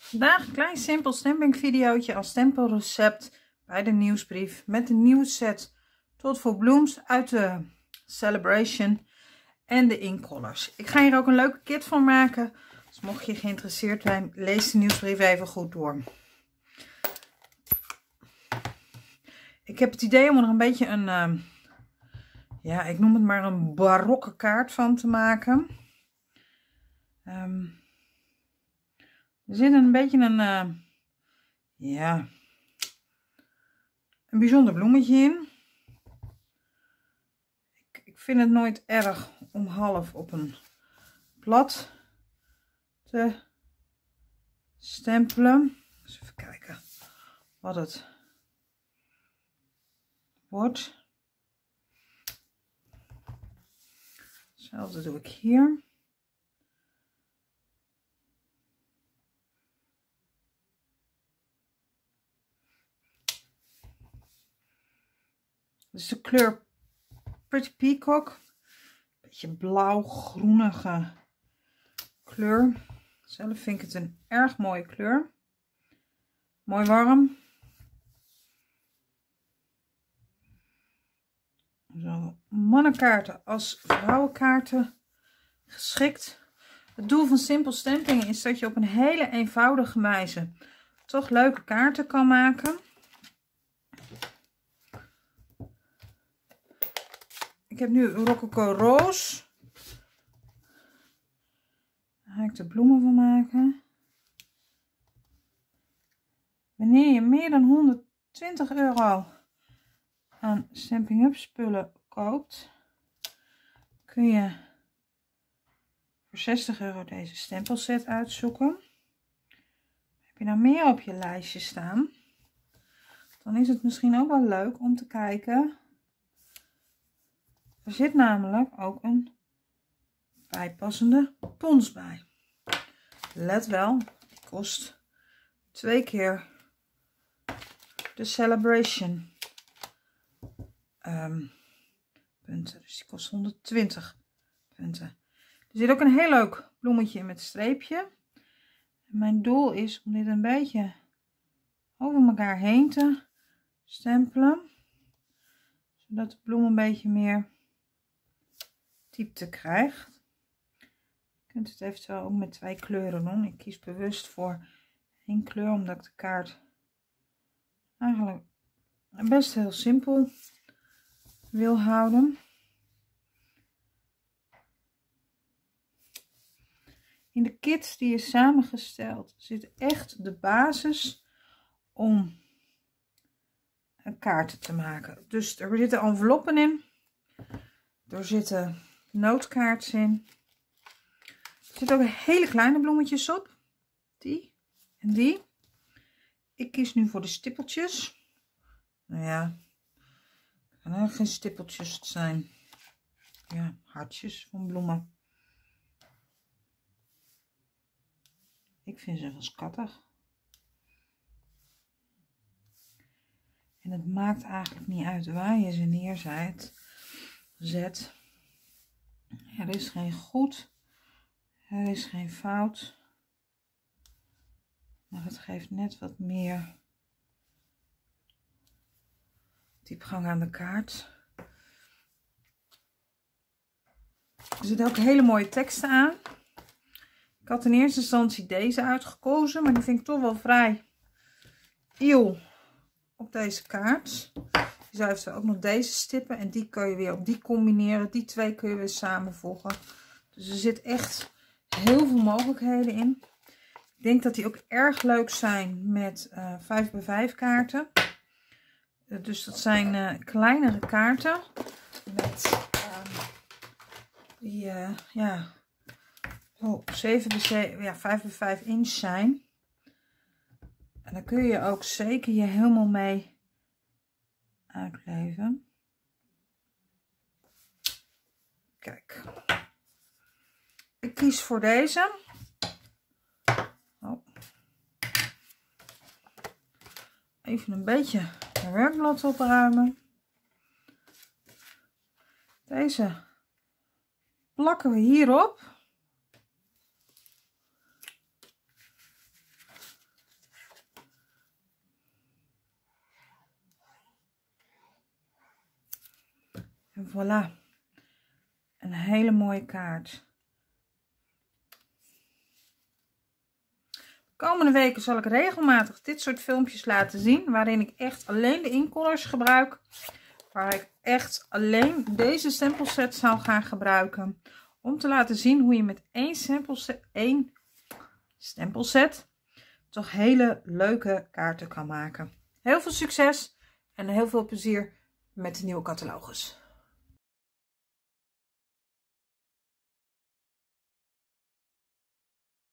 Vandaag een klein simpel stampingvideootje als stempelrecept bij de nieuwsbrief met de nieuwe set Tot voor Blooms uit de Celebration en de inkrollers. Ik ga hier ook een leuke kit van maken, dus mocht je geïnteresseerd zijn, lees de nieuwsbrief even goed door. Ik heb het idee om er een beetje een, ja, ik noem het maar een barokke kaart van te maken. Er zit een beetje een, ja, een bijzonder bloemetje in. Ik vind het nooit erg om half op een blad te stempelen. Dus even kijken wat het wordt. Hetzelfde doe ik hier. Dus de kleur Pretty Peacock. Beetje blauw-groenige kleur. Zelf vind ik het een erg mooie kleur. Mooi warm. Zo, mannenkaarten als vrouwenkaarten geschikt. Het doel van simpel stamping is dat je op een hele eenvoudige wijze toch leuke kaarten kan maken. Ik heb nu Rococo Roze. Daar ga ik de bloemen van maken. Wanneer je meer dan 120 euro aan Stampin' Up spullen koopt, kun je voor 60 euro deze stempelset uitzoeken. Heb je nou meer op je lijstje staan, dan is het misschien ook wel leuk om te kijken. Er zit namelijk ook een bijpassende pons bij. Let wel, die kost 2 keer de Celebration punten. Dus die kost 120 punten. Er zit ook een heel leuk bloemetje in met streepje. En mijn doel is om dit een beetje over elkaar heen te stempelen. Zodat de bloem een beetje meer diepte krijgt. Je kunt het eventueel ook met 2 kleuren doen. Ik kies bewust voor 1 kleur, omdat ik de kaart eigenlijk best heel simpel wil houden. In de kit die is samengesteld zit echt de basis om een kaart te maken. Dus er zitten enveloppen in. Er zitten nootkaarts in. Er zitten ook hele kleine bloemetjes op. Die en die. Ik kies nu voor de stippeltjes. Nou ja, het kan eigenlijk geen stippeltjes zijn. Ja, hartjes van bloemen. Ik vind ze wel schattig. En het maakt eigenlijk niet uit waar je ze neerzet. Er is geen goed. Er is geen fout. Maar het geeft net wat meer diepgang aan de kaart. Er zitten ook hele mooie teksten aan. Ik had in eerste instantie deze uitgekozen, maar die vind ik toch wel vrij iel op deze kaart. Je zou eventueel ook nog deze stippen en die kun je weer op die combineren. Die 2 kun je weer samenvoegen. Dus er zit echt heel veel mogelijkheden in. Ik denk dat die ook erg leuk zijn met 5x5 kaarten. Dus dat zijn kleinere kaarten met die ja, 7x7, ja, 5x5 inch zijn. En daar kun je ook zeker je helemaal mee uitleven. Kijk. Ik kies voor deze. Oh. Even een beetje mijn werkblad opruimen. Deze plakken we hierop. En voilà. Een hele mooie kaart. De komende weken zal ik regelmatig dit soort filmpjes laten zien. Waarin ik echt alleen de incolors gebruik. Waar ik echt alleen deze stempelset zal gaan gebruiken. Om te laten zien hoe je met één stempelset toch hele leuke kaarten kan maken. Heel veel succes en heel veel plezier met de nieuwe catalogus.